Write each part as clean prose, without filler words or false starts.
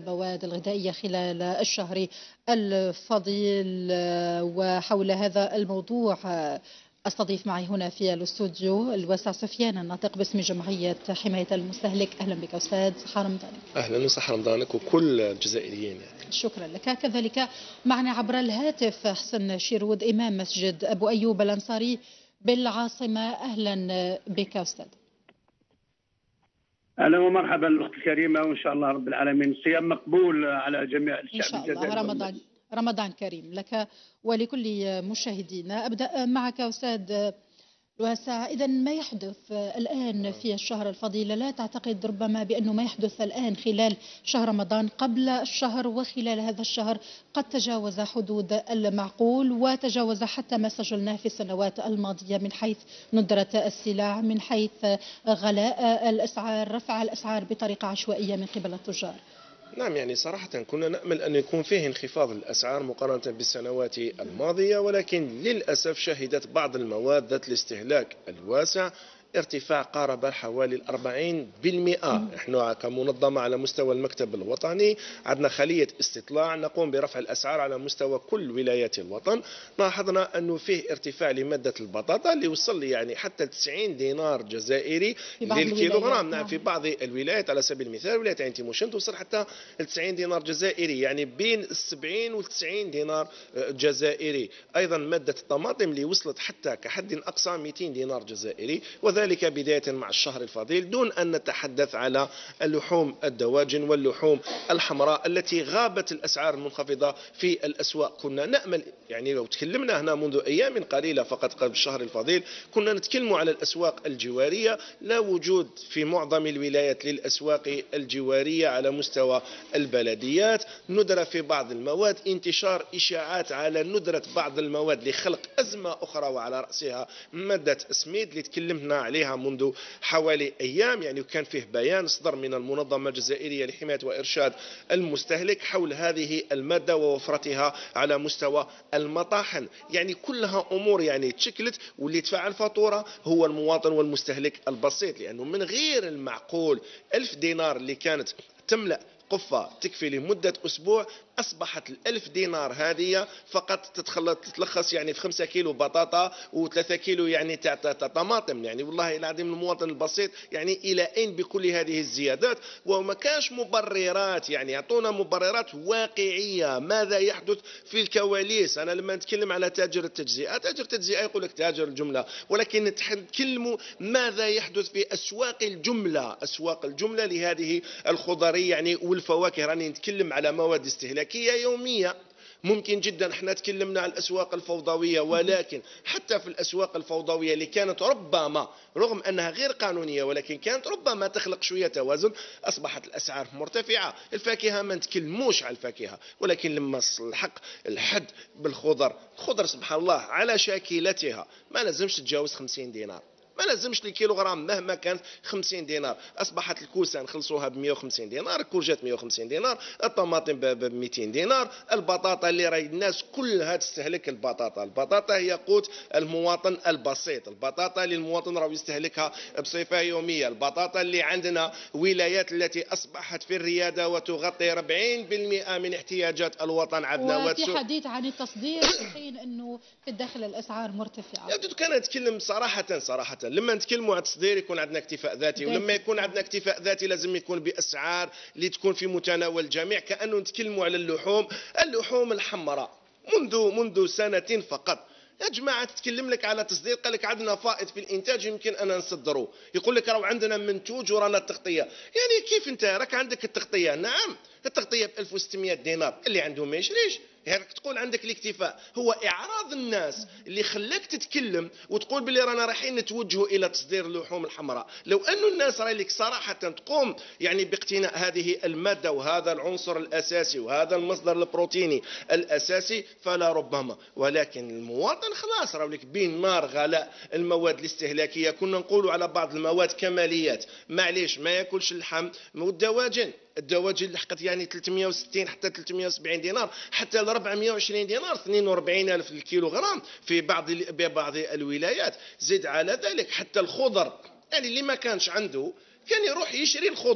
المواد الغذائية خلال الشهر الفضيل. وحول هذا الموضوع أستضيف معي هنا في الاستوديو الواسع سفيان الناطق باسم جمعية حماية المستهلك. أهلا بك أستاذ صحة رمضانك. أهلا وصحة رمضانك وكل الجزائريين. شكرا لك. كذلك معنا عبر الهاتف حسن شيرود إمام مسجد أبو أيوب الأنصاري بالعاصمة. أهلا بك أستاذ. اهلا ومرحبا الاخت الكريمه، وان شاء الله رب العالمين صيام مقبول على جميع الشعب الجزائري. ان شاء الله رمضان كريم لك ولكل مشاهدينا. ابدا معك استاذ الواسع. إذا ما يحدث الآن في الشهر الفضيل، لا تعتقد ربما بأنه ما يحدث الآن خلال شهر رمضان قبل الشهر وخلال هذا الشهر قد تجاوز حدود المعقول وتجاوز حتى ما سجلناه في السنوات الماضية من حيث ندرة السلع، من حيث غلاء الأسعار، رفع الأسعار بطريقة عشوائية من قبل التجار؟ نعم، يعني صراحة كنا نأمل أن يكون فيه انخفاض الأسعار مقارنة بالسنوات الماضية، ولكن للأسف شهدت بعض المواد ذات الاستهلاك الواسع ارتفاع قارب حوالي 40%. نحن كمنظمة على مستوى المكتب الوطني عندنا خلية استطلاع نقوم برفع الأسعار على مستوى كل ولايات الوطن. لاحظنا أنه فيه ارتفاع لمادة البطاطا اللي وصل يعني حتى 90 دينار جزائري للكيلوغرام. نعم، في بعض الولايات على سبيل المثال ولاية عين تيموشن توصل حتى 90 دينار جزائري، يعني بين 70 و 90 دينار جزائري. أيضا مادة الطماطم اللي وصلت حتى كحد أقصى 200 دينار جزائري، وذلك بداية مع الشهر الفضيل، دون أن نتحدث على اللحوم الدواجن واللحوم الحمراء التي غابت الأسعار المنخفضة في الأسواق. كنا نأمل يعني لو تكلمنا هنا منذ أيام قليلة فقط قبل الشهر الفضيل كنا نتكلم على الأسواق الجوارية، لا وجود في معظم الولايات للأسواق الجوارية على مستوى البلديات، ندرة في بعض المواد، انتشار إشاعات على ندرة بعض المواد لخلق أزمة أخرى وعلى رأسها مادة سميد اللي تكلمنا عليها منذ حوالي أيام. يعني كان فيه بيان صدر من المنظمة الجزائرية لحماية وإرشاد المستهلك حول هذه المادة ووفرتها على مستوى المطاحن. يعني كلها أمور يعني تشكلت، واللي يدفع الفاتورة هو المواطن والمستهلك البسيط، لأنه من غير المعقول 1000 دينار اللي كانت تملأ قفة تكفي لمدة أسبوع أصبحت 1000 دينار هذه فقط تتلخص يعني في 5 كيلو بطاطا و3 كيلو يعني تاع طماطم. يعني والله العظيم المواطن البسيط يعني إلى أين بكل هذه الزيادات؟ وما كانش مبررات، يعني يعطونا مبررات واقعية ماذا يحدث في الكواليس. أنا لما نتكلم على تاجر التجزئة، تاجر التجزئة يقول لك تاجر الجملة، ولكن نتكلم ماذا يحدث في أسواق الجملة، أسواق الجملة لهذه الخضرية يعني والفواكه. راني نتكلم على مواد استهلاكية يومية. ممكن جدا احنا تكلمنا عن الأسواق الفوضوية، ولكن حتى في الأسواق الفوضوية اللي كانت ربما رغم أنها غير قانونية ولكن كانت ربما تخلق شوية توازن، أصبحت الأسعار مرتفعة. الفاكهة ما نتكلموش على الفاكهة، ولكن لما الحق الحد بالخضر، الخضر سبحان الله على شاكلتها ما لازمش تتجاوز 50 دينار، ما لازمش الكيلوغرام مهما كانت 50 دينار. اصبحت الكوسه نخلصوها ب 150 دينار، الكورجات 150 دينار، الطماطم ب 200 دينار، البطاطا اللي راهي الناس كلها تستهلك البطاطا. البطاطا هي قوت المواطن البسيط، البطاطا اللي المواطن راه يستهلكها بصفه يوميه، البطاطا اللي عندنا ولايات التي اصبحت في الرياده وتغطي 40% من احتياجات الوطن عندنا. وفي حديث عن التصدير في حين انه في الداخل الاسعار مرتفعه. كان نتكلم صراحه لما نتكلموا على التصدير يكون عندنا اكتفاء ذاتي، ولما يكون عندنا اكتفاء ذاتي لازم يكون بأسعار اللي تكون في متناول الجميع. كأنه نتكلموا على اللحوم الحمراء منذ سنة فقط. يا جماعة تتكلم لك على تصدير، قال لك عندنا فائض في الإنتاج يمكن أن نصدروه، يقول لك راهو عندنا منتوج ورانا التغطية. يعني كيف أنت راك عندك التغطية؟ نعم التغطية ب 1600 دينار، اللي عنده ما يشريش. يعني تقول عندك الاكتفاء، هو إعراض الناس اللي خلاك تتكلم وتقول باللي رانا رايحين نتوجهوا إلى تصدير اللحوم الحمراء. لو أن الناس راي لك صراحة تقوم يعني باقتناء هذه المادة وهذا العنصر الأساسي وهذا المصدر البروتيني الأساسي فلا ربما، ولكن المواطن خلاص راهو لك بين نار غلاء المواد الاستهلاكية. كنا نقولوا على بعض المواد كماليات، معليش ما ياكلش اللحم والدواجن، الدواجن لحقت يعني 360 حتى 370 دينار حتى ل 420 دينار، 42,000 الكيلوغرام في بعض الولايات. زد على ذلك حتى الخضر، يعني اللي ما كانش عنده كان يروح يشري الخضر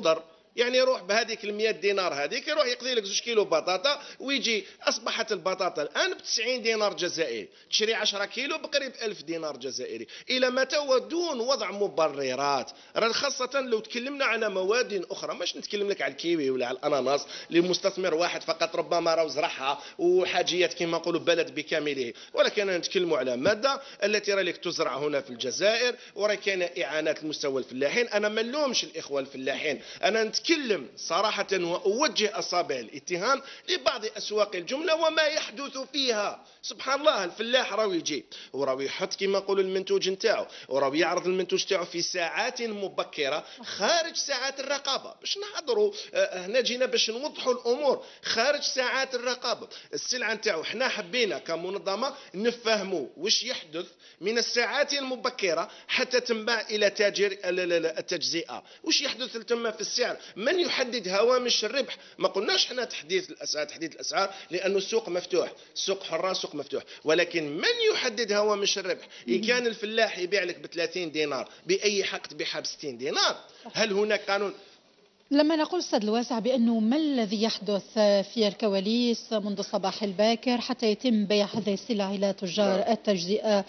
يعني يروح بهذيك ال100 دينار هذيك يروح يقضي لك 2 كيلو بطاطا ويجي. اصبحت البطاطا الان ب90 دينار جزائري، تشري 10 كيلو بقريب 1000 دينار جزائري. الى متى ودون وضع مبررات؟ خاصه لو تكلمنا على مواد اخرى، مش نتكلم لك على الكيوي ولا على الاناناس لمستثمر واحد فقط ربما راه زرعها وحاجيات كما نقولوا بلد بكامله، ولكن نتكلموا على ماده التي راك تزرع هنا في الجزائر وراه كاينه اعانات لمستوى الفلاحين. انا ما نلومش الاخوه الفلاحين، انا نتكلم صراحه واوجه اصابع الاتهام لبعض اسواق الجمله وما يحدث فيها. سبحان الله، الفلاح راهو يجي وراهو يحط كما نقولوا المنتوج نتاعو وراهو يعرض المنتوج تاعو في ساعات مبكره خارج ساعات الرقابه. باش نحضروا هنا جينا باش نوضحوا الامور خارج ساعات الرقابه. السلعه نتاعو حنا حبينا كمنظمه نفهموا واش يحدث من الساعات المبكره حتى تنباع الى تاجر التجزئه، واش يحدث تم في السعر، من يحدد هوامش الربح. ما قلناش حنا تحديث الاسعار لانه السوق مفتوح، السوق حره، السوق مفتوح، ولكن من يحدد هوامش الربح؟ إن كان الفلاح يبيع لك ب30 دينار باي حق تبيعها ب60 دينار؟ هل هناك قانون؟ لما نقول أستاذ الواسع بأنه ما الذي يحدث في الكواليس منذ الصباح الباكر حتى يتم بيع هذه السلع إلى تجار التجزئة،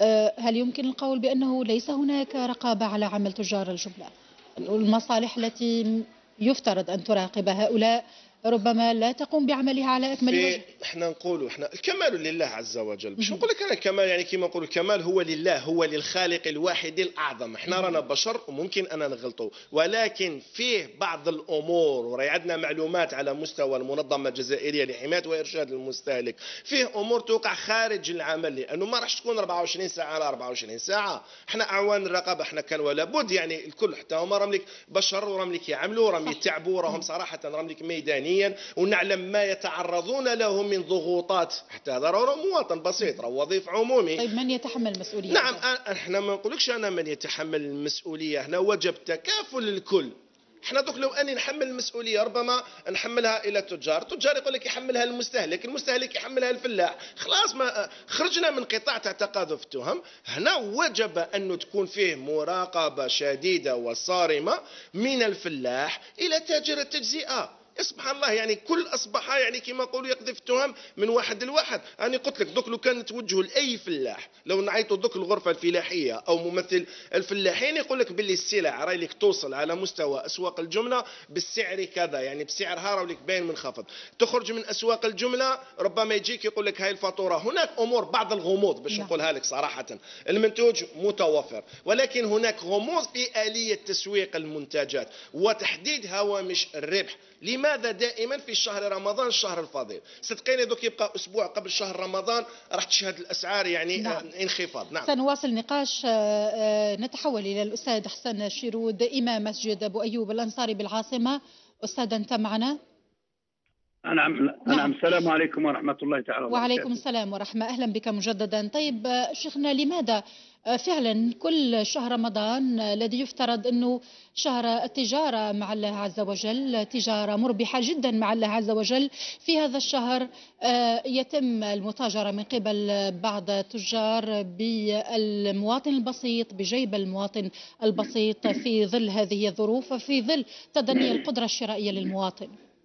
هل يمكن القول بأنه ليس هناك رقابة على عمل تجار الجملة؟ المصالح التي يفترض أن تراقب هؤلاء ربما لا تقوم بعملها على أكمل وجه. احنا نقولوا الكمال لله عز وجل. باش نقول لك انا الكمال يعني كما نقولوا الكمال هو لله، هو للخالق الواحد الاعظم. احنا رانا بشر وممكن انا نغلطوا، ولكن فيه بعض الامور وراي عندنا معلومات على مستوى المنظمه الجزائريه لحمايه وارشاد المستهلك، فيه امور توقع خارج العمل لانه ما راحش تكون 24 ساعه على 24 ساعه. احنا اعوان الرقابه احنا كان ولا بد، يعني الكل حتى هما راهم لك بشر وراهم لك يعملوا راهم يتعبوا راهم صراحه راهم لك ميدانيين ونعلم ما يتعرضون له من ضغوطات. حتى هذا راه مواطن بسيط، راه وظيف عمومي. طيب من يتحمل المسؤوليه؟ نعم احنا ما نقولكش انا من يتحمل المسؤوليه، هنا وجب تكافل الكل. احنا دوك لو اني نحمل المسؤوليه ربما نحملها الى التجار، التجار يقول لك يحملها المستهلك، المستهلك يحملها الفلاح، خلاص ما خرجنا من قطاع تاع تقاذف التهم. هنا وجب ان تكون فيه مراقبه شديده وصارمه من الفلاح الى تاجر التجزئه. سبحان الله، يعني كل اصبح يعني كما نقولوا يقذف التهم من واحد لواحد. انا قلت لك دوك لو كان نتوجهوا لاي فلاح، لو نعيطوا دوك الغرفه الفلاحيه او ممثل الفلاحين يقول لك باللي السلع راهي لك توصل على مستوى اسواق الجمله بالسعر كذا، يعني بسعرها راه لك باين منخفض. تخرج من اسواق الجمله ربما يجيك يقول لك هاي الفاتوره. هناك امور بعض الغموض باش نقولها لك صراحه، المنتوج متوفر ولكن هناك غموض في اليه تسويق المنتجات وتحديد هوامش الربح. لماذا دائما في شهر رمضان الشهر الفضيل؟ صدقيني دوك يبقى اسبوع قبل شهر رمضان راح تشهد الاسعار يعني نعم. انخفاض. نعم سنواصل النقاش. نتحول الى الاستاذ حسن الشيرود امام مسجد ابو ايوب الانصاري بالعاصمه. استاذ انت معنا؟ نعم. السلام عليكم ورحمه الله تعالى وبركاته. وعليكم السلام ورحمه، اهلا بك مجددا. طيب شيخنا، لماذا فعلا كل شهر رمضان الذي يفترض أنه شهر التجارة مع الله عز وجل، تجارة مربحة جدا مع الله عز وجل، في هذا الشهر يتم المتاجرة من قبل بعض التجار بالمواطن البسيط، بجيب المواطن البسيط في ظل هذه الظروف وفي ظل تدني القدرة الشرائية للمواطن؟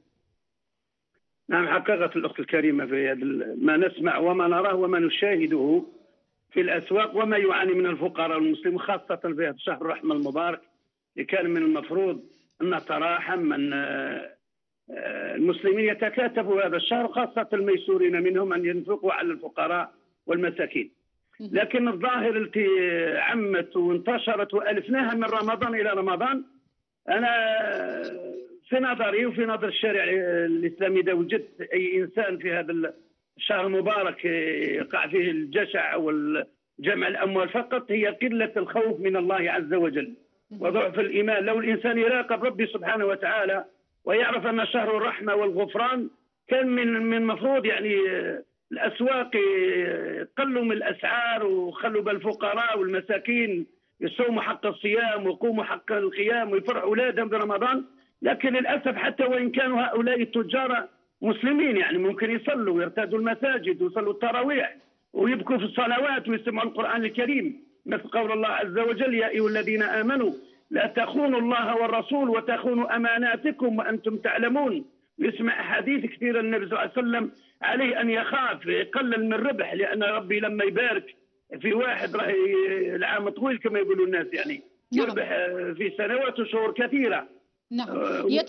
نعم، حقيقة الأخت الكريمة في ما نسمع وما نراه وما نشاهده في الأسواق وما يعاني من الفقراء والمسلمين خاصة في هذا الشهر الرحمة المبارك، اللي كان من المفروض أن نتراحم أن المسلمين يتكاتفوا هذا الشهر، خاصة الميسورين منهم أن ينفقوا على الفقراء والمساكين. لكن الظاهرة التي عمت وانتشرت وألفناها من رمضان إلى رمضان، أنا في نظري وفي نظر الشارع الإسلامي إذا وجدت أي إنسان في هذا الشهر المبارك يقع فيه الجشع والجمع الأموال فقط، هي قلة الخوف من الله عز وجل وضعف الإيمان. لو الإنسان يراقب ربي سبحانه وتعالى ويعرف أن شهر الرحمة والغفران، كان من مفروض يعني الأسواق قلوا من الأسعار وخلوا بالفقراء والمساكين يصوموا حق الصيام ويقوموا حق القيام ويفرحوا أولادهم برمضان. لكن للأسف حتى وإن كانوا هؤلاء التجار مسلمين، يعني ممكن يصلوا ويرتادوا المساجد ويصلوا التراويح ويبكوا في الصلوات ويسمعوا القرآن الكريم، مثل قول الله عز وجل: يا أيها الذين آمنوا لا تخونوا الله والرسول وتخونوا أماناتكم وأنتم تعلمون. يسمع أحاديث كثيرة النبي صلى الله عليه وسلم عليه أن يخاف يقلل من الربح، لأن ربي لما يبارك في واحد راح العام طويل كما يقولوا الناس، يعني يربح في سنوات وشهور كثيرة. نعم.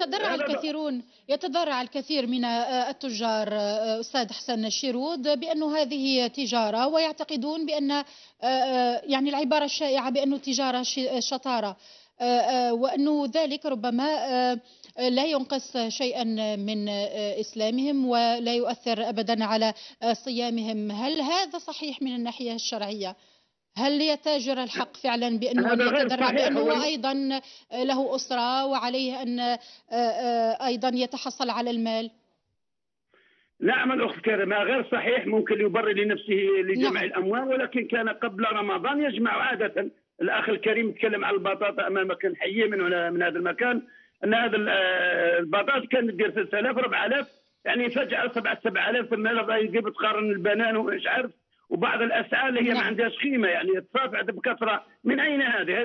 يتضرع الكثير من التجار أستاذ حسن شيرود بأنه هذه تجارة، ويعتقدون بأن يعني العبارة الشائعة بأنه تجارة شطارة، وأنه ذلك ربما لا ينقص شيئا من إسلامهم ولا يؤثر أبدا على صيامهم. هل هذا صحيح من الناحية الشرعية؟ هل يتاجر الحق فعلا بأنه يتدرع، بأنه أيضا له أسرة وعليه أن أيضا يتحصل على المال؟ نعم الأخت كريمة، غير صحيح. ممكن يبرر لنفسه لجمع الأموال، ولكن كان قبل رمضان يجمع عادة. الأخ الكريم تكلم عن البطاطا أمامك، نحييه من هذا المكان، أن هذا البطاطا كان يدير 3000 4000، يعني فجأة 7000 8000 يجيب تقارن البنان ومش عارف، وبعض الأسعار اللي هي ما عندهاش قيمة، يعني تصافعت بكثرة. من أين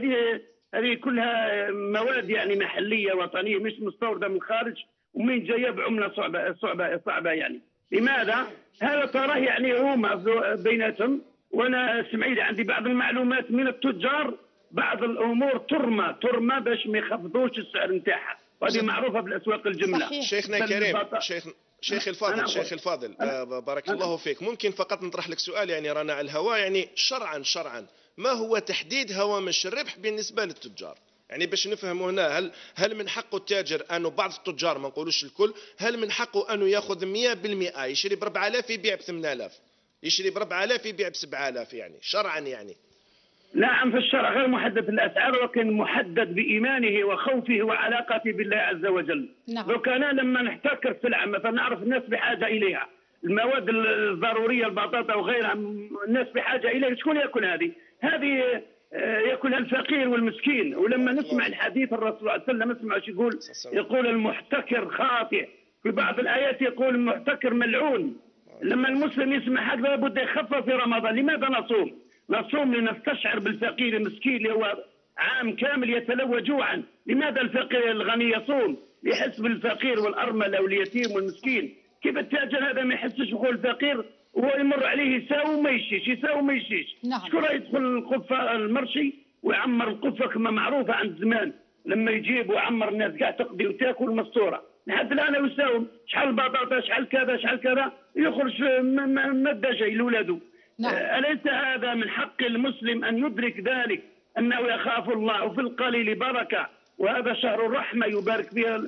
هذه كلها مواد يعني محلية وطنية مش مستوردة من الخارج، ومن جاية بعملة صعبة يعني. لماذا؟ هذا تراه يعني هما بيناتهم. وأنا سمعت عندي بعض المعلومات من التجار، بعض الأمور ترمى باش ما يخفضوش السعر نتاعها، وهذه معروفة بالأسواق الجملة. شيخنا كريم، شيخ الفاضل بارك الله فيك، ممكن فقط نطرح لك سؤال يعني رانا على الهواء، يعني شرعا ما هو تحديد هوامش الربح بالنسبة للتجار؟ يعني باش نفهم هنا، هل من حقه التاجر انه بعض التجار ما نقولوش الكل، هل من حقه انه ياخذ 100% يشري ب 4000 يبيع ب 8000، يشري ب 4000 يبيع ب 7000، يعني شرعا يعني؟ نعم، في الشرع غير محدد الأسعار، ولكن محدد بإيمانه وخوفه وعلاقته بالله عز وجل. نعم. لو كان لما نحتكر سلعة مثلا نعرف الناس بحاجة إليها، المواد الضرورية البطاطا وغيرها الناس بحاجة إليها، شكون يأكل هذه يأكلها الفقير والمسكين. ولما نسمع الحديث الرسول صلى الله عليه وسلم نسمع ايش يقول المحتكر خاطئ، في بعض الآيات يقول المحتكر ملعون. لما المسلم يسمع هذا لابد يخفف في رمضان. لماذا نصوم لنستشعر بالفقير المسكين اللي هو عام كامل يتلوى جوعا. لماذا الفقير الغني يصوم؟ يحس بالفقير والأرملة واليتيم والمسكين. كيف التاجر هذا ما يحسش يقول الفقير وهو يمر عليه يساوي وما يشيش. نعم. شكون يدخل القفة المرشي ويعمر القفة كما معروفة عند زمان، لما يجيب ويعمر الناس قاع تقضي وتاكل مستورة. لحد الآن يساوم شحال بطاطا شحال كذا يخرج مادة جاي لولاده. نعم. أليس هذا من حق المسلم أن يدرك ذلك، أنه يخاف الله وفي القليل بركة، وهذا شهر الرحمة يبارك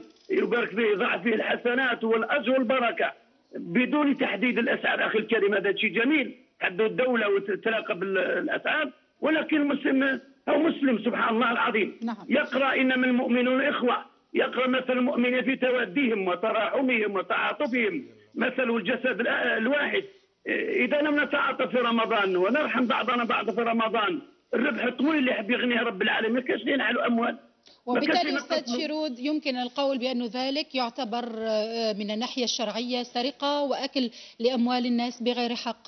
فيه يضاعف فيه الحسنات والأجر والبركة بدون تحديد الأسعار. أخي الكريم، هذا شيء جميل، تحدد الدولة وتتلاقى بالأسعار، ولكن المسلم هو مسلم سبحان الله العظيم. نعم. يقرأ إنما المؤمنون إخوة، يقرأ مثل المؤمنين في توديهم وتراحمهم وتعاطفهم مثل الجسد الواحد. إذا لم نتعاطف في رمضان ونرحم بعضنا بعض في رمضان، الربح الطويل اللي يحب يغنيه رب العالمين ما كاش ينحلوا أموال. وبالتالي أستاذ شيرود يمكن القول بأن ذلك يعتبر من الناحية الشرعية سرقة وأكل لأموال الناس بغير حق.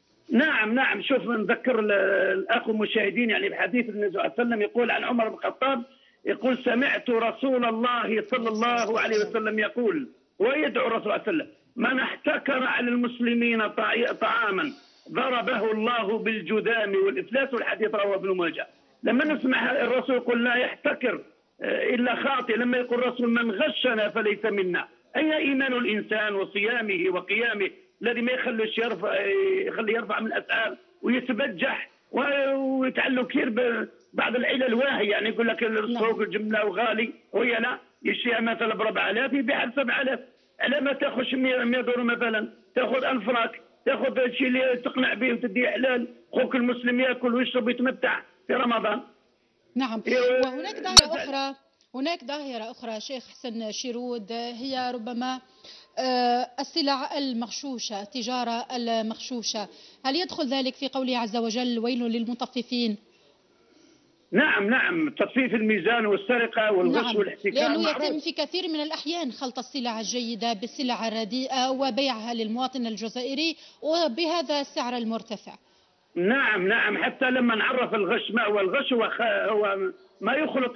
نعم. شوف، نذكر الأخ المشاهدين يعني بحديث النبي صلى الله عليه وسلم يقول عن عمر بن الخطاب، يقول سمعت رسول الله صلى الله عليه وسلم يقول، ويدعو الرسول صلى الله عليه وسلم: من احتكر على المسلمين طعاما ضربه الله بالجذام والإفلاس. والحديث رواه ابن ماجه. لما نسمع الرسول يقول لا يحتكر إلا خاطئ، لما يقول الرسول من غشنا فليس منا، أين إيمان الإنسان وصيامه وقيامه الذي ما يخلي يرفع من الأسعار ويتبجح ويتعلق كثير بعض العلل واهية، يعني يقول لك السوق الجملة وغالي، وهي لا يشتريها مثلا ب 4000 يبيعها ب 7000. على ما تاخذ 100 دور مثلا، تاخذ 1000 راك، تاخذ شيء اللي تقنع به وتديه حلال، خوك المسلم ياكل ويشرب ويتمتع في رمضان. نعم. وهناك ظاهرة أخرى شيخ حسن شيرود، هي ربما السلع المغشوشة، التجارة المغشوشة. هل يدخل ذلك في قوله عز وجل ويل للمطففين؟ نعم، تطفيف الميزان والسرقة والغش والاحتكار لأنه يتم في كثير من الأحيان خلط السلع الجيدة بالسلع الرديئة وبيعها للمواطن الجزائري وبهذا السعر المرتفع. نعم، حتى لما نعرف الغش ما هو الغش، هو ما يخلط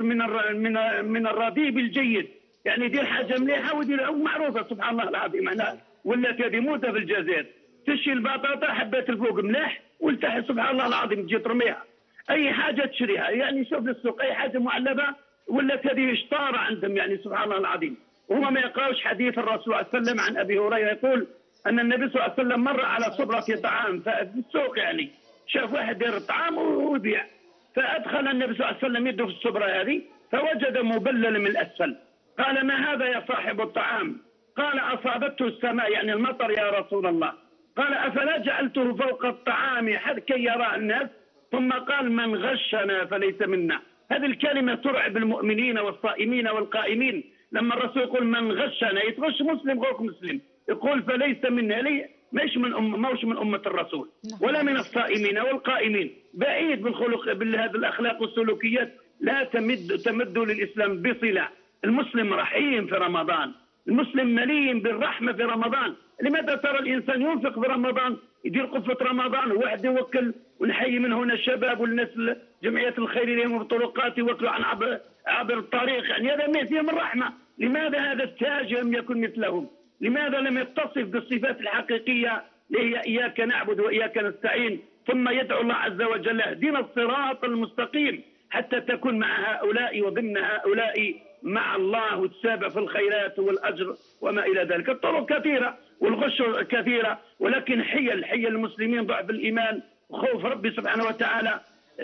من الرديء بالجيد، يعني يدير حاجه مليحه ويدير معروفه سبحان الله العظيم. انا ولات هذه موده في الجزائر، تشي البطاطا حبات الفوق ملاح والتحت سبحان الله العظيم تجي ترميها، اي حاجه تشريها يعني شوف السوق اي حاجه معلبه ولات هذه شطاره عندهم يعني سبحان الله العظيم. وهما ما يقراوش حديث الرسول صلى الله عليه وسلم عن ابي هريره يقول ان النبي صلى الله عليه وسلم مر على صبره طعام في السوق، يعني شاف واحد يدير الطعام ويبيع، فادخل النبي صلى الله عليه وسلم يده في الصبره هذه فوجد مبلل من الاسفل، قال ما هذا يا صاحب الطعام؟ قال اصابته السماء يعني المطر يا رسول الله. قال افلا جعلته فوق الطعام كي يرى الناس؟ ثم قال من غشنا فليس منا. هذه الكلمه ترعب المؤمنين والصائمين والقائمين، لما الرسول يقول من غشنا يتغش مسلم غير مسلم، يقول فليس منا، ليه؟ مش من أمة الرسول ولا من الصائمين والقائمين، بعيد بالخلق بهذه الأخلاق والسلوكيات. لا تمدوا للإسلام بصلة. المسلم رحيم في رمضان، المسلم مليء بالرحمة في رمضان. لماذا ترى الإنسان ينفق في رمضان، يدير قفة رمضان وواحد يوكل، ونحيي من هنا الشباب والناس جمعيات الخير لهم بالطرقات يوكلوا عن عبر الطريق، يعني هذا فيهم الرحمة. لماذا هذا التاج لم يكن مثلهم؟ لماذا لم يتصف بالصفات الحقيقية اللي هي إياك نعبد وإياك نستعين؟ ثم يدعو الله عز وجل اهدنا الصراط المستقيم حتى تكون مع هؤلاء وضمن هؤلاء مع الله وتسابع في الخيرات والأجر وما إلى ذلك. الطرق كثيرة والغش كثيرة، ولكن حيل المسلمين ضعف الإيمان وخوف ربي سبحانه وتعالى.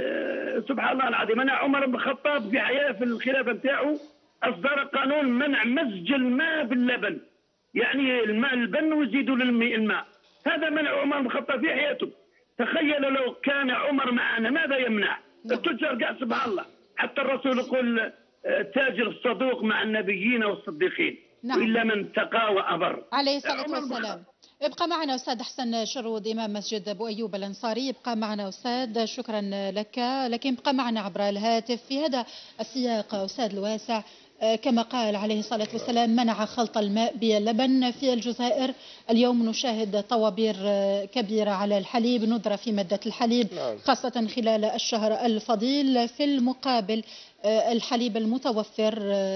سبحان الله العظيم. أنا عمر بن الخطاب في حياة في الخلافة بتاعه أصدر قانون منع مزج الماء باللبن، يعني الماء البن ويزيدوا الماء، هذا منع عمر بن الخطاب في حياته. تخيل لو كان عمر معنا ماذا يمنع؟ التجار قاعد سبحان الله. حتى الرسول يقول تاجر الصدوق مع النبيين والصديقين، إلا من تقى وأبر عليه الصلاة والسلام. ابقى معنا أستاذ حسن شرود إمام مسجد أبو أيوب الأنصاري، ابقى معنا أستاذ، شكرا لك، لكن ابقى معنا عبر الهاتف. في هذا السياق أستاذ الواسع، كما قال عليه الصلاة والسلام منع خلط الماء باللبن في الجزائر. اليوم نشاهد طوابير كبيرة على الحليب، ندرة في مادة الحليب خاصة خلال الشهر الفضيل. في المقابل الحليب المتوفر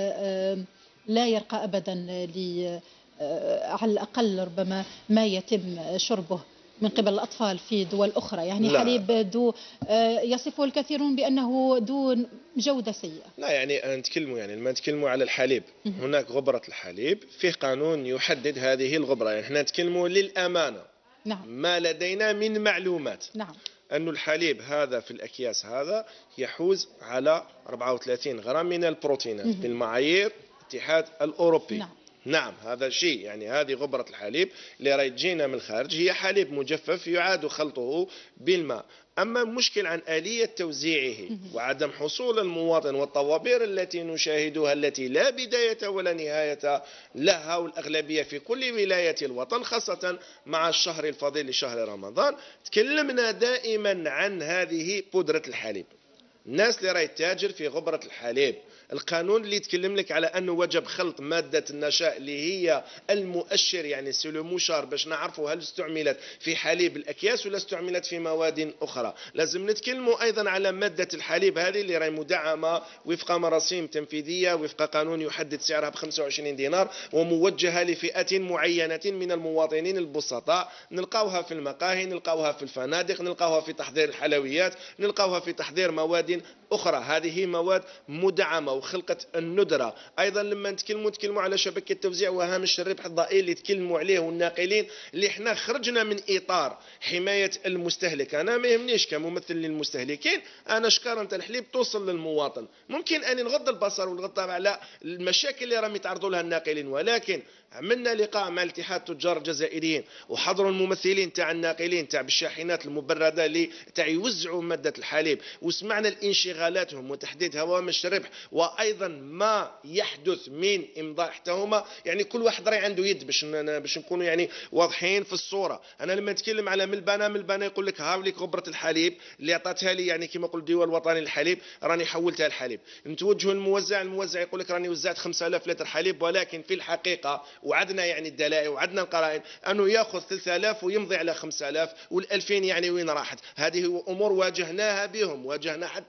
لا يرقى أبدا على الأقل ربما ما يتم شربه من قبل الأطفال في دول أخرى، يعني لا. حليب يصفه الكثيرون بأنه دون جودة سيئة. لا يعني نتكلموا يعني لما نتكلموا على الحليب هناك غبرة الحليب، فيه قانون يحدد هذه الغبرة، يعني احنا نتكلموا للأمانة. نعم. ما لدينا من معلومات. نعم. أن الحليب هذا في الأكياس هذا يحوز على 34 غرام من البروتينات بالمعايير الاتحاد الأوروبي. نعم هذا شيء، يعني هذه غبرة الحليب اللي راهي تجينا من الخارج هي حليب مجفف يعاد خلطه بالماء. أما المشكل عن آلية توزيعه وعدم حصول المواطن والطوابير التي نشاهدها التي لا بداية ولا نهاية لها، والأغلبية في كل ولاية الوطن خاصة مع الشهر الفضيل لشهر رمضان. تكلمنا دائما عن هذه بودرة الحليب، الناس اللي راهي تتاجر في غبرة الحليب. القانون اللي يتكلم لك على أنه وجب خلط مادة النشاء اللي هي المؤشر، يعني سلو مشار باش نعرفوا هل استعملت في حليب الأكياس ولا استعملت في مواد أخرى. لازم نتكلموا أيضا على مادة الحليب هذه اللي راهي مدعمة وفق مراسيم تنفيذية وفق قانون يحدد سعرها ب 25 دينار وموجهة لفئة معينة من المواطنين البسطاء. نلقاوها في المقاهي، نلقاوها في الفنادق، نلقاوها في تحضير الحلويات، نلقاوها في تحضير مواد أخرى. هذه مواد مدعمة وخلقت الندرة. أيضا لما نتكلموا على شبكة توزيع وهامش الربح الضئيل اللي تكلموا عليه والناقلين، اللي احنا خرجنا من إطار حماية المستهلك. أنا ما يهمنيش كممثل للمستهلكين، أنا شكارة الحليب توصل للمواطن. ممكن أن نغض البصر ونغض على المشاكل اللي راهم يتعرضوا لها الناقلين، ولكن عملنا لقاء مع الاتحاد تجار الجزائريين وحضروا الممثلين تاع الناقلين تاع بالشاحنات المبردة اللي تاع يوزعوا مادة الحليب، وسمعنا الانشغالاتهم وتحديد هوامش الربح، وايضا ما يحدث من امضاء تهمه. يعني كل واحد راي عنده يد باش نكونوا يعني واضحين في الصوره. انا لما نتكلم على ملبانه يقول لك هاوليك غبره الحليب اللي عطاتها لي، يعني كما يقول الديوان الوطني للحليب راني حولتها الحليب. نتوجهوا للموزع، الموزع يقول لك راني وزعت 5000 لتر حليب، ولكن في الحقيقه وعدنا يعني الدلائل وعدنا القرائن انه ياخذ 3000 ويمضي على 5000 وال2000، يعني وين راحت؟ هذه امور واجهناها بهم، واجهنا حتى الموزع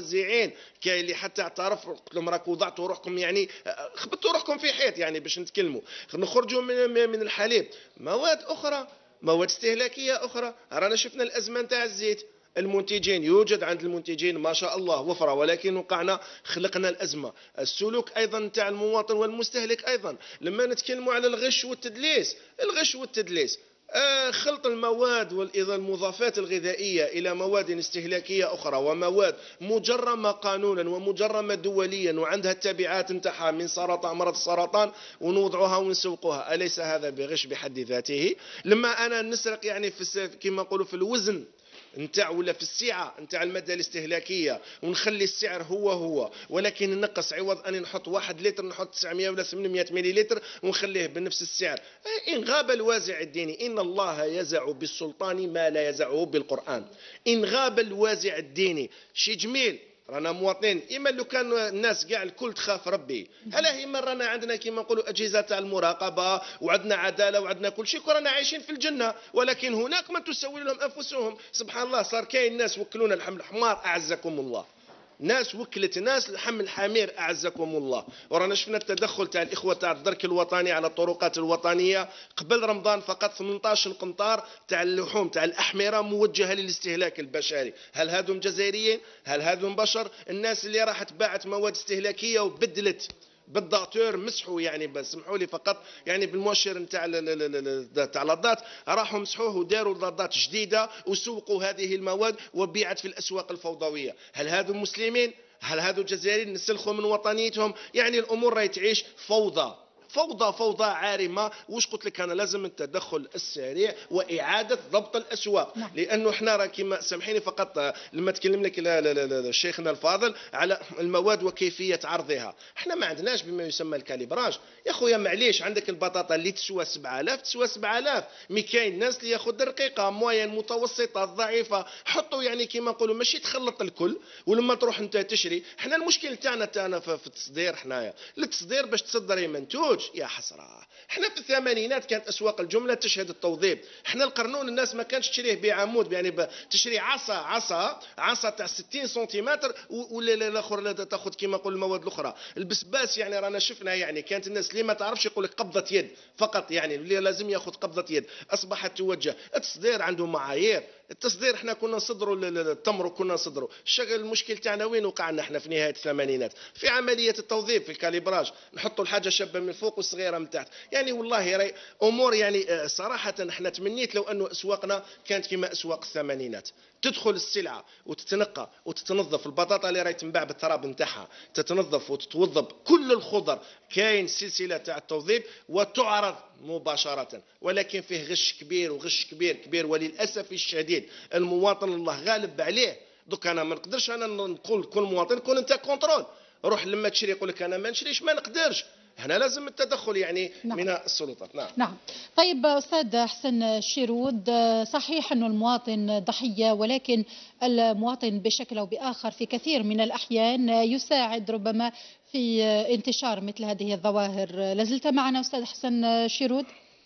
موزعين، كاين اللي حتى اعترف قلت لهم راكم وضعتوا روحكم يعني خبطوا روحكم في حيط يعني باش نتكلموا. نخرجوا من الحليب مواد اخرى، مواد استهلاكيه اخرى. رانا شفنا الازمه نتاع الزيت، المنتجين يوجد عند المنتجين ما شاء الله وفره، ولكن وقعنا خلقنا الازمه. السلوك ايضا نتاع المواطن والمستهلك ايضا. لما نتكلموا على الغش والتدليس، الغش والتدليس خلط المواد والايضا المضافات الغذائيه الى مواد استهلاكيه اخرى ومواد مجرمه قانونا ومجرمه دوليا وعندها التبعات نتاعها من سرطان مرض السرطان ونوضعوها ونسوقوها، اليس هذا بغش بحد ذاته؟ لما انا نسرق يعني في كما نقولوا في الوزن نتاع ولا في السعه نتاع الماده الاستهلاكيه ونخلي السعر هو ولكن نقص، عوض ان نحط 1 لتر نحط 900 ولا 800 مليلتر ونخليه بنفس السعر. ان غاب الوازع الديني، ان الله يزع بالسلطان ما لا يزعه بالقران. ان غاب الوازع الديني شي جميل، رانا مواطنين. اما لو كان الناس كاع الكل تخاف ربي، هلا اما رانا عندنا كما نقولوا اجهزه تاع المراقبه وعندنا عداله وعندنا كل شيء ورانا عايشين في الجنه، ولكن هناك من تسول لهم انفسهم. سبحان الله، صار كاين ناس وكلونا لحم الحمار اعزكم الله، ناس وكلت ناس لحم الحمير اعزكم الله. ورانا شفنا التدخل تاع الاخوه تاع الدرك الوطني على الطرقات الوطنيه قبل رمضان، فقط 18 قنطار تاع اللحوم تاع الاحمره موجهه للاستهلاك البشري. هل هذم جزائريين؟ هل هذم بشر؟ الناس اللي راحت باعت مواد استهلاكيه وبدلت بالداتور مسحوا يعني، بس سمحوا لي فقط يعني بالمؤشر نتاع اللضات راحوا مسحوه وداروا لضات جديده وسوقوا هذه المواد وبيعت في الاسواق الفوضويه. هل هذو مسلمين؟ هل هذو جزائريين نسلخوا من وطنيتهم؟ يعني الامور راهي تعيش فوضى فوضى عارمه. واش قلت لك انا؟ لازم التدخل السريع واعاده ضبط الاسواق. لانه احنا راه كما سامحيني فقط لما تكلم لك شيخنا الفاضل على المواد وكيفيه عرضها، احنا ما عندناش بما يسمى الكاليبراج يا خويا. معليش، عندك البطاطا اللي تسوى 7000 تسوى 7000، مي كاين ناس اللي ياخذ رقيقه موين متوسطه ضعيفه. حطوا يعني كما نقولوا ماشي تخلط الكل. ولما تروح انت تشري، احنا المشكل تاعنا في التصدير. حنايا التصدير باش تصدري منتوج يا حسره. احنا في الثمانينات كانت اسواق الجمله تشهد التوظيف. احنا القرنون الناس ما كانش تشريه بعمود، يعني تشري عصا تاع 60 سنتيمتر ولا الاخر تاخذ كما نقول المواد الاخرى. البسباس يعني رانا شفنا، يعني كانت الناس اللي ما تعرفش يقول لك قبضه يد فقط، يعني اللي لازم ياخذ قبضه يد. اصبحت توجه التصدير عنده معايير. التصدير احنا كنا نصدروا التمر وكنا نصدروا الشغل. المشكل تاعنا وين وقعنا احنا في نهايه الثمانينات؟ في عمليه التوظيف، في الكاليبراج، نحطوا الحاجه شابه من فوق والصغيره من تحت. يعني والله راي امور يعني صراحه احنا تمنيت لو انه اسواقنا كانت كما اسواق الثمانينات، تدخل السلعه وتتنقى وتتنظف. البطاطا اللي راهي تنباع بالتراب نتاعها تتنظف وتتوضب. كل الخضر كاين سلسله تاع التوظيف وتعرض مباشره، ولكن فيه غش كبير وغش كبير وللاسف الشديد المواطن الله غالب عليه. دوك انا ما نقدرش انا نقول كل مواطن كون انت كونترول، روح لما تشري يقول لك انا ما نشريش، ما نقدرش. هنا لازم التدخل يعني من السلطات. نعم. طيب أستاذ حسن شيرود، صحيح أن المواطن ضحية، ولكن المواطن بشكل أو بآخر في كثير من الأحيان يساعد ربما في انتشار مثل هذه الظواهر. لازلت معنا أستاذ حسن شيرود؟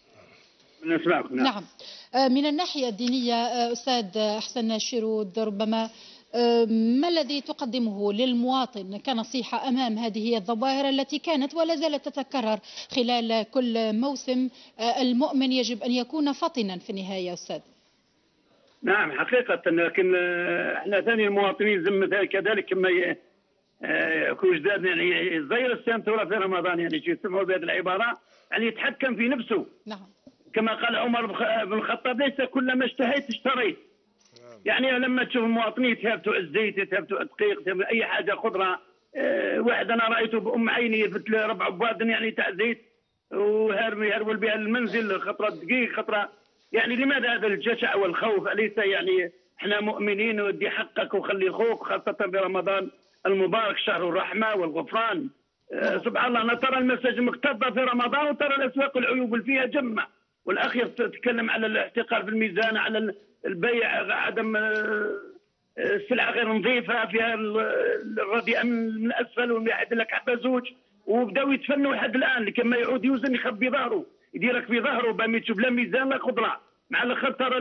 نعم. من الناحية الدينية أستاذ حسن شيرود، ربما ما الذي تقدمه للمواطن كنصيحة أمام هذه الظواهر التي كانت ولا زالت تتكرر خلال كل موسم؟ المؤمن يجب أن يكون فطنا في النهاية أستاذ. نعم حقيقة، لكن احنا ثاني المواطنين زم كذلك كما يكون جداد يعني زي السنتورة في رمضان، يعني يسمعوا بهذه العبارة، يعني يتحكم في نفسه. نعم. كما قال عمر بن الخطاب: ليس كل ما اشتهيت اشتريت. يعني لما تشوف المواطنين يتهبطوا الزيت، يتهبطوا الدقيق، يتهبطوا اي حاجه خضره. واحد انا رايته بام عيني في 4 بوادن يعني تاع زيت ويهرول بها المنزل، خطره دقيق خطره. يعني لماذا هذا الجشع والخوف؟ اليس يعني احنا مؤمنين ودي حقك وخلي خوك، خاصه في رمضان المبارك شهر الرحمه والغفران. سبحان الله، ترى المساجد مكتظه في رمضان وترى الاسواق العيوب اللي فيها جمه. والاخ يتكلم على الاحتقار في الميزان، على البيع، عدم السلعه غير نظيفه، فيها الرديئه من الاسفل ويعد لك حبه زوج. وبداوا يتفنوا لحد الان، لكن ما يعود يوزن يخبي ظهره، يديرك في ظهره بما تشوف لا ميزان لا خضره. مع الخطر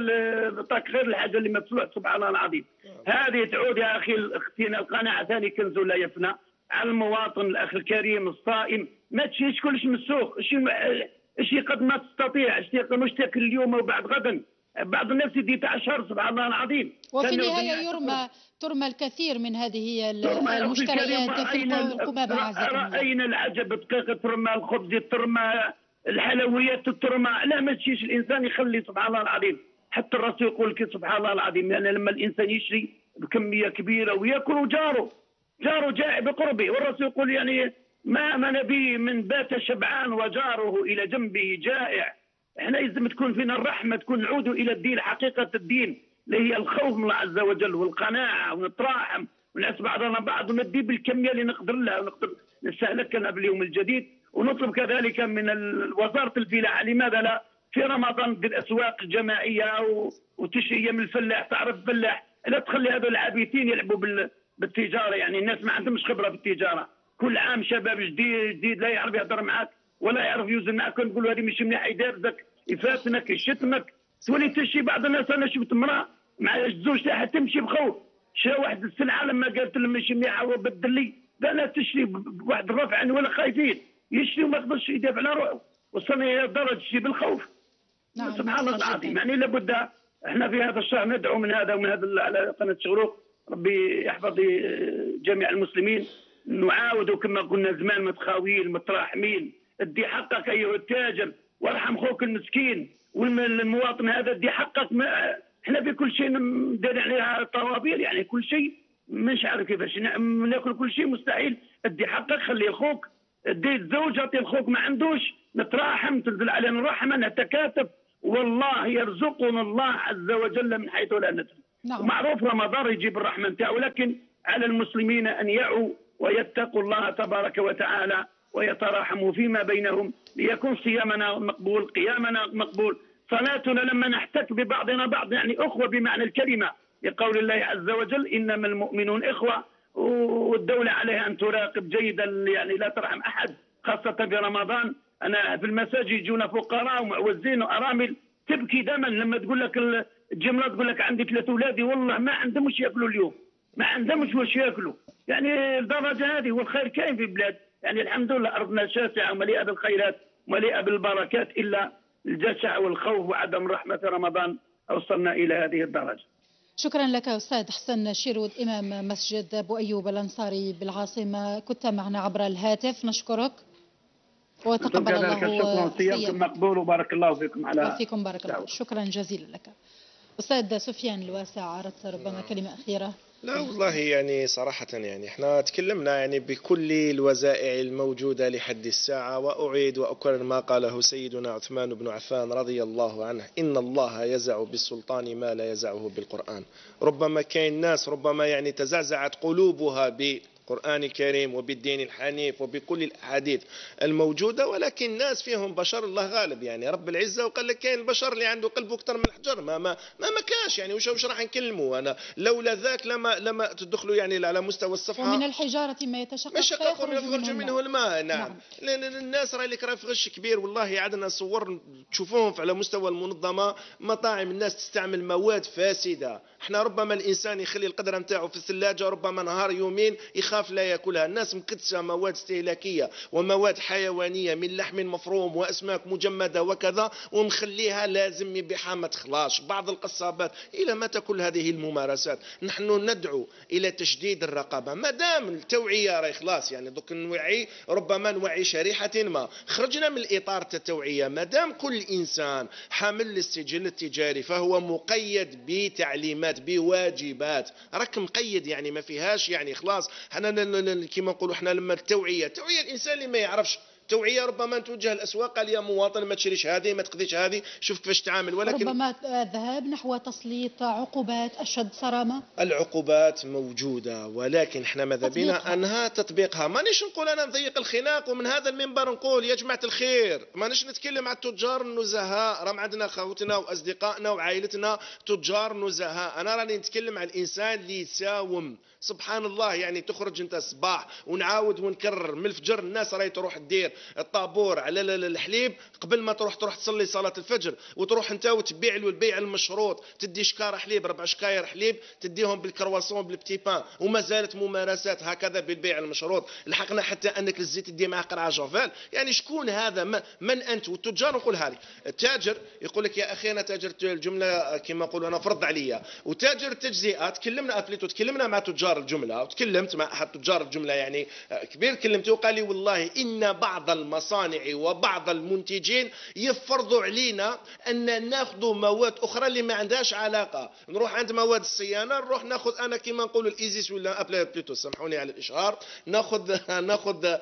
غير الحاجه اللي مدفوع سبحان الله العظيم. هذه تعود يا اخي اختنا القناعه ثاني كنز لا يفنى على المواطن الاخ الكريم الصائم. ما تشيش كلش مسوخ، اشي قد ما تستطيع، مش تاكل اليوم وبعد غدا. بعض الناس يدي تعشر سبحان الله العظيم. وفي النهايه ترمى الكثير من هذه المشتريات في القمامه. اين العجب؟ دقيقه ترمى الخبز، ترمى الحلويات، ترمى. لا ما تشيش الانسان يخلي سبحان الله العظيم. حتى الرسول يقول لك سبحان الله العظيم، يعني لما الانسان يشري بكميه كبيره وياكل جاره جائع بقربه، والرسول يقول يعني ما نبي من بات شبعان وجاره الى جنبه جائع. احنا لازم تكون فينا الرحمه، تكون نعود الى الدين، حقيقه الدين اللي هي الخوف من الله عز وجل والقناعه، ونتراحم ونعس بعضنا بعض، وندي بالكميه اللي نقدر لها ونقدر نستهلكها باليوم الجديد. ونطلب كذلك من وزاره الفلاحه لماذا لا في رمضان دير اسواق جماعيه وتشري من الفلاح، تعرف الفلاح، لا تخلي هذول العابثين يلعبوا بالتجاره. يعني الناس ما عندهمش خبره في التجاره، كل عام شباب جديد لا يعرف يهضر معك ولا يعرف يوزن معك، نقول هذه مش مليحه، يدابزك يفاتنك يشتمك، تولي تشي. بعض الناس انا شفت امراه مع الزوج تاعها تمشي بخوف، شرا واحد السلعه لما قالت لهم مش مليحه وبدل لي، لا تشري بواحد الرفع يعني ولا خايفين يشري وما يقدرش يدافع على روحه، وصلنا الى درجه تشري بالخوف. نعم سبحان الله العظيم. يعني لابد احنا في هذا الشهر ندعو من هذا ومن هذا على قناه شغروق، ربي يحفظ جميع المسلمين. نعاود كما قلنا زمان متخاويين متراحمين، ادي حقك ايها التاجر وارحم خوك المسكين، والمواطن هذا ادي حقك. احنا في كل شيء ندير عليها طوابير، يعني كل شيء مش عارف كيفاش ناكل كل شيء مستحيل. ادي حقك، خلي اخوك، ادي الزوج اعطي اخوك ما عندوش، نتراحم، تنزل علينا الرحمه، نتكاتف، والله يرزقنا الله عز وجل من حيث لا ندري. نعم. معروف رمضان يجيب الرحمه نتاعو، ولكن على المسلمين ان يعوا ويتقوا الله تبارك وتعالى ويتراحموا فيما بينهم، ليكون صيامنا مقبول، قيامنا مقبول، صلاتنا لما نحتك ببعضنا بعض، يعني أخوة بمعنى الكلمة، لقول الله عز وجل إنما المؤمنون إخوة. والدولة عليها أن تراقب جيدا، يعني لا ترحم أحد، خاصة في رمضان. أنا في المساجد يجونا فقراء ومعوزين وأرامل تبكي دما لما تقول لك الجملة، تقول لك عندي 3 أولادي والله ما عندهم وش ياكلوا اليوم، ما عندهمش وش ياكلوا. يعني الدرجة هذه، والخير كاين في البلاد، يعني الحمد لله أرضنا شاسعة ومليئة بالخيرات مليئة بالبركات، إلا الجشع والخوف وعدم رحمة رمضان أوصلنا إلى هذه الدرجة. شكرا لك أستاذ حسن شيرود، إمام مسجد أبو أيوب الأنصاري بالعاصمة، كنت معنا عبر الهاتف، نشكرك وتقبل الله صيامكم مقبول وبارك الله فيكم. وفيكم بارك الله، شكرا جزيلا لك. أستاذ سفيان الواسع، أردت ربما كلمة أخيرة؟ لا والله يعني صراحة يعني احنا تكلمنا يعني بكل الوزائع الموجودة لحد الساعة، وأعيد وأكرر ما قاله سيدنا عثمان بن عفان رضي الله عنه: إن الله يزع بالسلطان ما لا يزعه بالقرآن. ربما كاين ناس ربما يعني تزعزعت قلوبها بالقرآن الكريم وبالدين الحنيف وبكل الأحاديث الموجودة، ولكن الناس فيهم بشر، الله غالب، يعني رب العزة وقال لك كاين البشر اللي عنده قلب أكثر من الحجر، ما كاش يعني وش راح نكلموا. أنا لولا ذاك لما تدخلوا يعني على مستوى الصفحة. ومن الحجارة ما يتشقق ويخرج منه الماء. نعم. الناس راهي لك في غش كبير والله. عندنا صور تشوفوهم على مستوى المنظمة، مطاعم الناس تستعمل مواد فاسدة. احنا ربما الإنسان يخلي القدرة نتاعو في الثلاجة، ربما نهار يومين يخاف لا يأكلها. الناس مكدسة مواد استهلاكية ومواد حيوانية من لحم مفروم وأسماك مجمدة وكذا، ومخليها لازم يبيعها ما تخلاش. بعض القصابات إلى متى كل هذه الممارسات؟ نحن ندعو إلى تشديد الرقابة، ما دام التوعية راهي خلاص، يعني دوك نوعي، ربما نوعي شريحة ما، خرجنا من الإطار التوعية. ما دام كل إنسان حامل السجل التجاري فهو مقيد بتعليمات بواجبات، راك مقيد، يعني ما فيهاش يعني خلاص. حنا كما نقولوا حنا لما التوعية الإنسان اللي ما يعرفش توعية ربما توجه الأسواق، قال يا مواطن ما تشريش هذه، ما تقضيش هذه، شوف كيفاش تعامل. ولكن ربما الذهاب نحو تسليط عقوبات أشد صرامة. العقوبات موجودة، ولكن احنا ماذا بنا أنها تطبيقها. مانيش نقول أنا نضيق الخناق، ومن هذا المنبر نقول يا جماعة الخير، مانيش نتكلم على التجار النزهاء، راهم عندنا خوتنا وأصدقائنا وعائلتنا تجار نزهاء. أنا راني نتكلم على الإنسان اللي يساوم سبحان الله يعني تخرج انت الصباح ونعاود ونكرر من الفجر الناس راهي تروح دير الطابور على الحليب قبل ما تروح تصلي صلاه الفجر، وتروح انت وتبيع له البيع المشروط، تدي شكاره حليب 4 شكاير حليب تديهم بالكرواسون بالبتي بان، وما زالت ممارسات هكذا بالبيع المشروط. لحقنا حتى انك الزيت تدي معاه قرعه جوفال. يعني شكون هذا؟ من انت؟ والتجار نقولها لك، التاجر يقول لك يا اخي انا تاجر الجمله كما نقولوا انا فرض عليا، وتاجر التجزئه تكلمنا مع تجار الجمله، وتكلمت مع احد تجار الجمله يعني كبير، كلمته وقال لي والله ان بعض المصانع وبعض المنتجين يفرضوا علينا ان ناخذ مواد اخرى اللي ما عندهاش علاقه، نروح عند مواد الصيانه نروح ناخذ انا كما نقولوا الايزيس ولا ابلا بلوتو سامحوني على الاشهار، ناخذ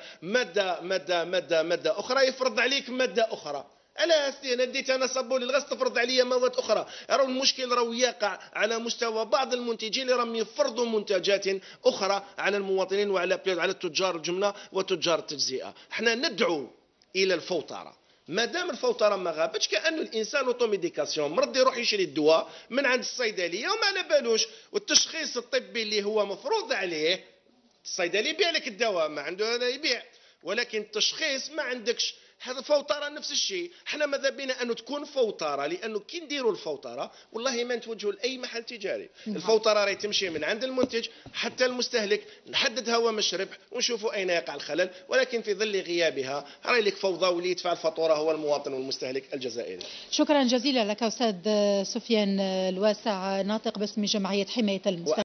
ماده اخرى، يفرض عليك ماده اخرى. انا ديت انا صابون الغاز تفرض عليا مواد اخرى. راهو المشكل راهو يقع على مستوى بعض المنتجين اللي راهم يفرضوا منتجات اخرى على المواطنين وعلى التجار الجمله وتجار التجزئه. احنا ندعو الى الفوطره، ما دام الفوطره ما غابتش، كانه الانسان اوتوميديكاسيون مرض يروح يشري الدواء من عند الصيدليه وما على بالوش، والتشخيص الطبي اللي هو مفروض عليه الصيدلي يبيع لك الدواء، ما عنده هذا يبيع، ولكن التشخيص ما عندكش. هذا فوطره نفس الشيء. احنا ماذا بينا انه تكون فوطره، لانه كي نديروا الفوطره والله ما نتوجهوا لاي محل تجاري. الفوطره راهي تمشي من عند المنتج حتى المستهلك، نحدد هوامش الربح ونشوفوا اين يقع الخلل، ولكن في ظل غيابها راهي لك فوضى، واللي يدفع الفاتوره هو المواطن والمستهلك الجزائري. شكرا جزيلا لك استاذ سفيان الواسع، ناطق باسم جمعيه حمايه المستهلك.